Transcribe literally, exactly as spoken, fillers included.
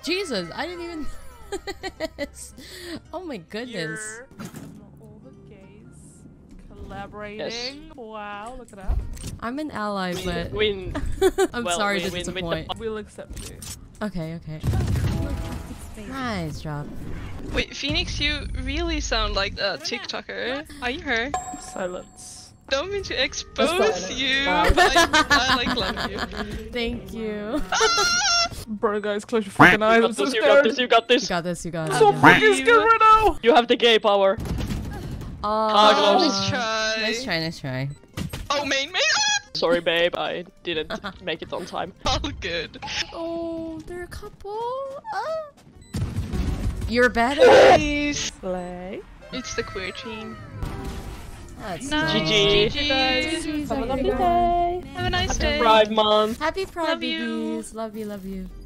Jesus, I didn't even. Oh my goodness. You're all the gays collaborating. Yes. Wow, look at that. I'm an ally, Win, but win. I'm Well, sorry win, to win with disappoint. the- We'll accept you. Okay, okay. Nice job. Wait, Phoenix, you really sound like a TikToker. Are you her? Silence. Don't mean to expose fine. you, Wow. but I, I like love you. Thank you. Bro, guys, close your fucking eyes. You I'm got so this, you got scared. this, you got You this. got this, you got I'm it. so you got it. fucking scared right now. You have the gay power. Oh, Ah, Nice try. Nice try, nice try. Oh, main, main. Sorry, babe, I didn't make it on time. All good. Oh, they're a couple. Oh. You're better. Nice. Slay. It's the queer team. That's Nice. G G. G G. G G. Have a lovely day. Have a nice Happy day. Pride Month. Happy Pride, Love you. babies. Love you, love you.